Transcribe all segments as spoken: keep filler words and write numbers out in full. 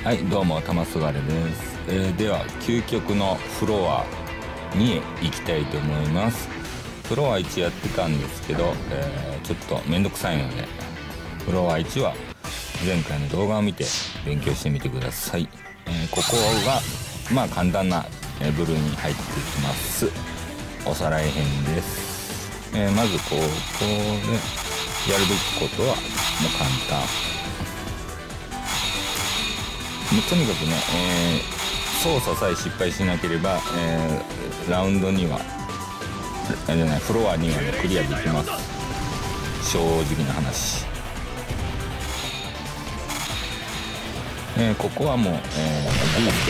はい、どうも玉すがれです。えー、では究極のフロアに行きたいと思います。フロアいちやってたんですけど、えー、ちょっとめんどくさいので、フロアいちは前回の動画を見て勉強してみてください。えー、ここがまあ簡単な部類に入ってきます。おさらい編です。えー、まずここでやるべきことはもう簡単。もうとにかくね、えー、操作さえ失敗しなければ、えー、ラウンドにはあれじゃないフロアには、ね、クリアできます。正直な話。えー、ここはもう、えー、ディー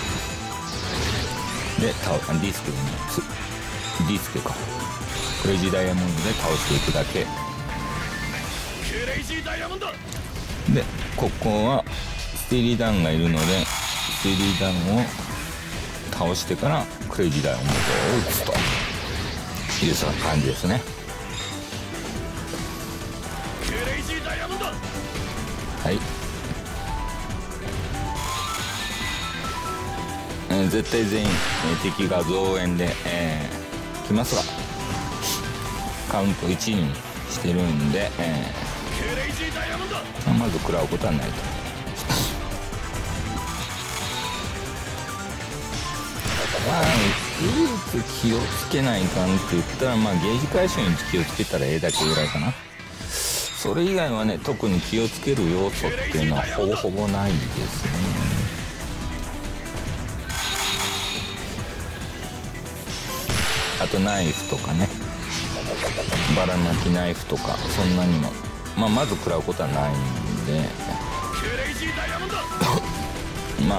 スケで倒ディスケでねディスケかクレイジーダイヤモンドで倒していくだけで、ここはスティーリーダウンがいるのでスティーリーダウンを倒してからクレイジーダイヤモンドを打つというそんな感じですね。はい、えー、絶対全員、えー、敵が増援で、えー、来ますがカウントいちにしてるんで、えー、まず食らうことはないと。まあ唯一気をつけないかんって言ったら、まあゲージ回収に気をつけたらええだけぐらいかな。それ以外はね特に気をつける要素っていうのはほぼほぼないですね。あとナイフとかね、ばらまきナイフとかそんなにも、まあ、まず食らうことはないんでまあ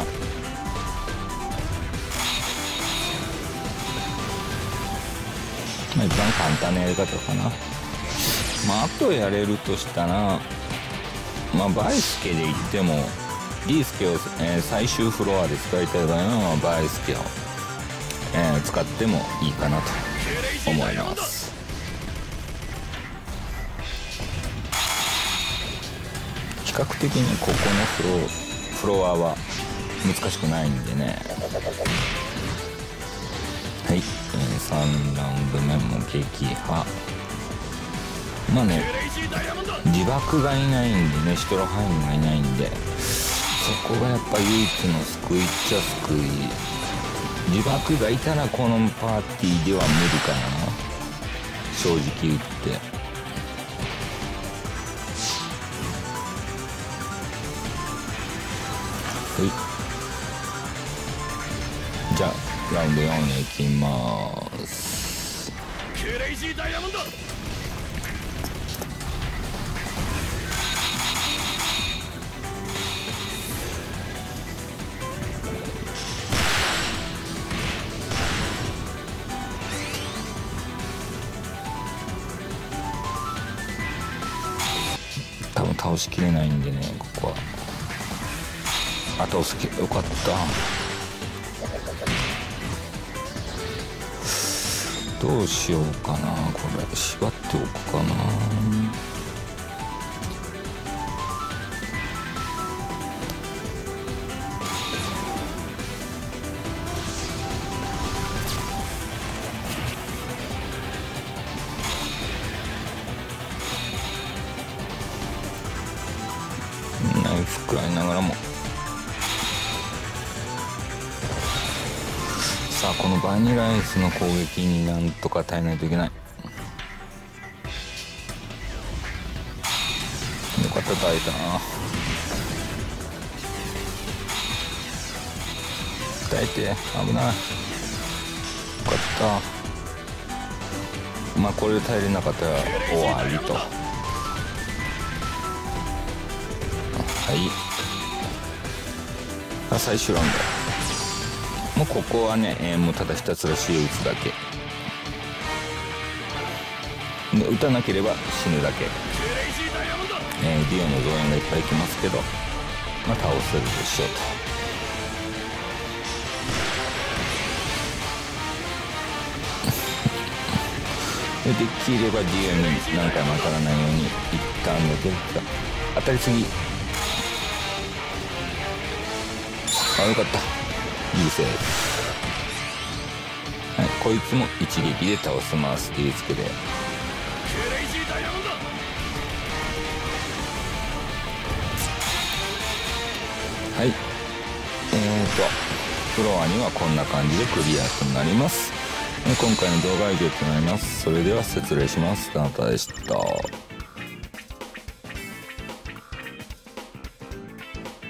まあ一番簡単なやり方かな。まああとやれるとしたら、まあバイスケで言ってもディースケを、えー、最終フロアで使いたい場合は、まあ、バイスケを、えー、使ってもいいかなと思います。比較的にここのフロフロアは難しくないんでね。はい、えー、さんラウンド目も撃破。まあね自爆がいないんでね、シュトロハイムがいないんで、そこがやっぱ唯一の救いっちゃ救い。自爆がいたらこのパーティーでは無理かな、正直言って。はい、じゃあラウンドよんへ行きまーす。クレイジーダイヤモンド多分倒しきれないんでね、ここはあとすけよかった。どうしようかな、これ縛っておくかな。ナイフくらいながらも、さあこのバニラアイスの攻撃になんとか耐えないといけない。よかった、耐えたな。耐えて、危ない。よかった。まあこれで耐えれなかったら終わりと。はい、あ最終ラウンド。もうここはね、えー、もうただひたすら シー を打つだけで、打たなければ死ぬだけ。えー、ディオの増援がいっぱい来ますけど、まあ倒せるでしょうとできればディオに何回も当たらないように一旦抜けるか。当たりすぎ。 あ、よかった。優勢。はい、こいつも一撃で倒せます。切りつけで。はい。えーと、フロアにはこんな感じでクリアとなります。今回の動画は以上となります。それでは失礼します。どなたでした。